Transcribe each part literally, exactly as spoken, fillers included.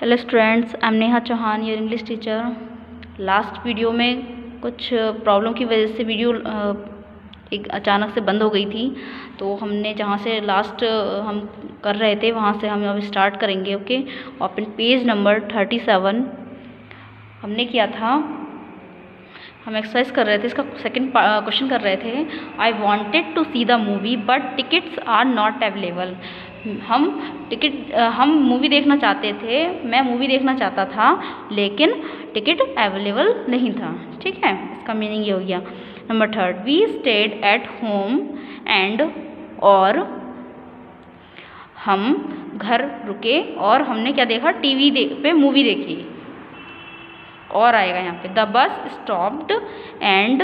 Hello students, I am Neha Chauhan, your English teacher. Last video में कुछ problem की वजह से वीडियो एक अचानक से बंद हो गई थी, तो हमने जहाँ से लास्ट हम कर रहे थे वहाँ से हम अब स्टार्ट करेंगे। Okay, open page number thirty seven. हमने किया था, हम एक्सरसाइज कर रहे थे, इसका सेकंड क्वेश्चन कर रहे थे। I wanted to see the movie but tickets are not available. हम टिकट हम मूवी देखना चाहते थे, मैं मूवी देखना चाहता था लेकिन टिकट अवेलेबल नहीं था। ठीक है, इसका मीनिंग ये हो गया। Number third, we stayed at home and, और हम घर रुके और हमने क्या देखा, टीवी दे, पे मूवी देखी। और आएगा यहाँ पे, the bus stopped and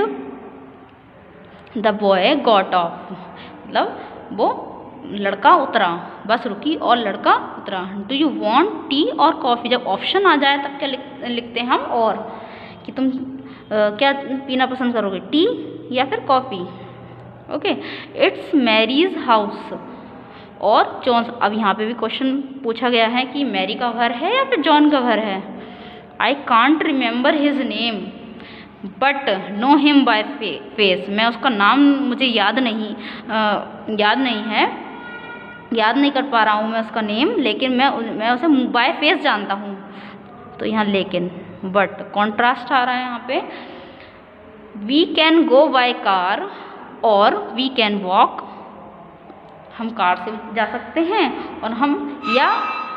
the boy got off. मतलब वो लड़का उतरा, बस रुकी और लड़का उतरा। Do you want tea or coffee? जब ऑप्शन आ जाए तब क्या लिख, लिखते हैं हम, और कि तुम आ, क्या पीना पसंद करोगे, टी या फिर coffee. Okay, it's Mary's house और जॉन। अब यहाँ पे भी क्वेश्चन पूछा गया है कि मैरी का घर है या फिर जॉन का घर है। I can't remember his name but know him by face. मैं उसका नाम मुझे याद नहीं आ, याद नहीं है, याद नहीं कर पा रहा हूँ मैं उसका नेम, लेकिन मैं मैं उसे बाय फेस जानता हूँ। तो यहाँ लेकिन बट कॉन्ट्रास्ट आ रहा है यहाँ पे। We can go by car or we can walk. हम कार से जा सकते हैं और हम या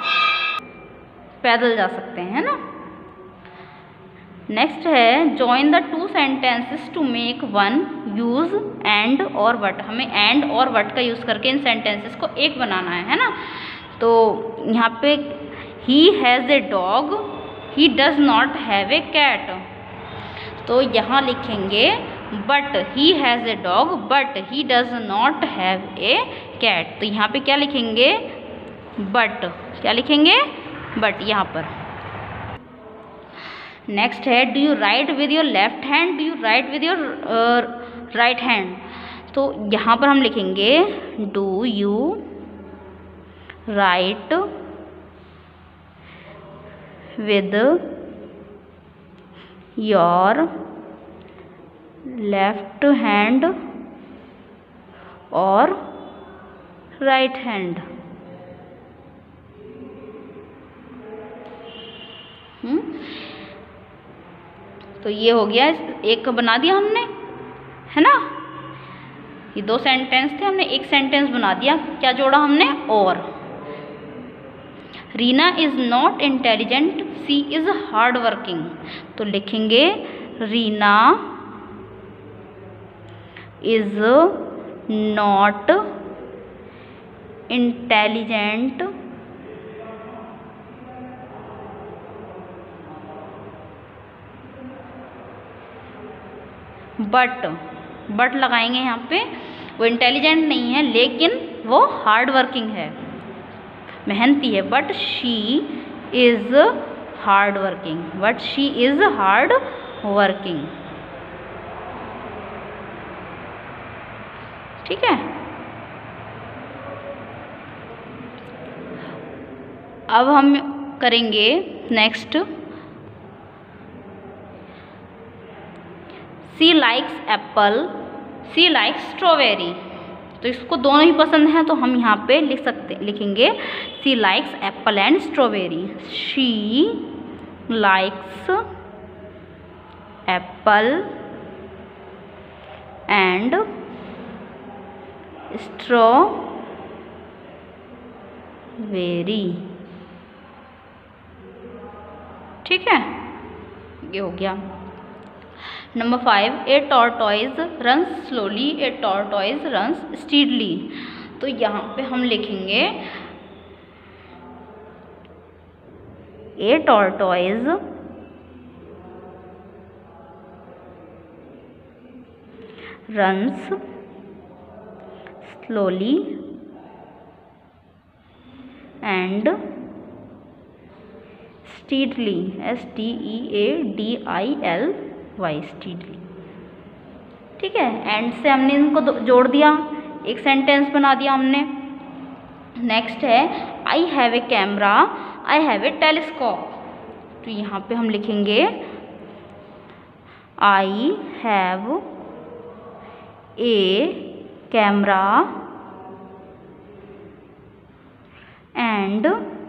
पैदल जा सकते हैं, है ना। नेक्स्ट है, join the two sentences to make one, use and और वट। हमें एंड और वट का यूज़ करके इन सेंटेंसेस को एक बनाना है है ना। तो यहाँ पे he has a dog, he does not have a cat. तो यहाँ लिखेंगे but he has a dog but he does not have a cat. तो यहाँ पे क्या लिखेंगे, बट। क्या लिखेंगे, बट यहाँ पर। नेक्स्ट है, do you write with your left hand, do you write with your right hand. तो यहाँ पर हम लिखेंगे do you write with your left hand और राइट हैंड। हम्म तो ये हो गया, एक बना दिया हमने, है ना। ये दो सेंटेंस थे, हमने एक सेंटेंस बना दिया। क्या जोड़ा हमने, और। Reena is not intelligent, she is hard working. तो लिखेंगे Reena is not intelligent but, but लगाएंगे यहाँ पे, वो इंटेलिजेंट नहीं है लेकिन वो हार्ड वर्किंग है, मेहनती है। But she is hard working, but she is hard working. ठीक है, अब हम करेंगे next, she likes apple, she likes strawberry. तो इसको दोनों ही पसंद है, तो हम यहाँ पे लिख सकते लिखेंगे she likes apple and strawberry. She likes apple and strawberry. ठीक है, ये हो गया। Number five, a tortoise runs slowly, a tortoise runs speedily. तो यहाँ पे हम लिखेंगे a tortoise runs slowly and speedily, S T E A D I L Y, speedily. ठीक है, एंड से हमने इनको जोड़ दिया, एक सेंटेंस बना दिया हमने। नेक्स्ट है, I have a camera I have a telescope. तो यहाँ पे हम लिखेंगे I have a camera and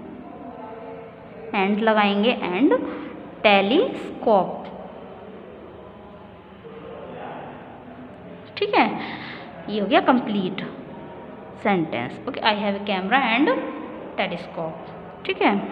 and लगाएंगे एंड टेलीस्कोप। ठीक है, ये हो गया complete sentence. Okay, I have a camera and telescope. ठीक है,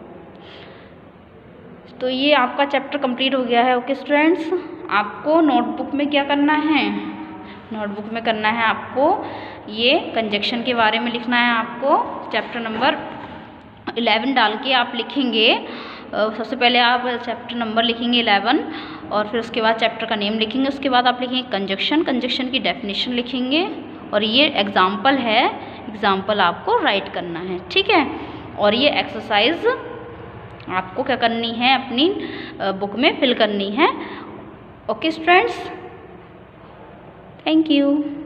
तो ये आपका चैप्टर कंप्लीट हो गया है। ओके स्टूडेंट्स, आपको नोटबुक में क्या करना है, नोटबुक में करना है आपको ये कंजक्शन के बारे में लिखना है। आपको चैप्टर नंबर इलेवन डाल के आप लिखेंगे, सबसे पहले आप चैप्टर नंबर लिखेंगे इलेवन और फिर उसके बाद चैप्टर का नेम लिखेंगे। उसके बाद आप लिखेंगे कंजक्शन, कंजक्शन की डेफिनेशन लिखेंगे और ये एग्जाम्पल है, एग्जाम्पल आपको राइट करना है। ठीक है, और ये एक्सरसाइज आपको क्या करनी है, अपनी बुक में फिल करनी है। Okay students, thank you.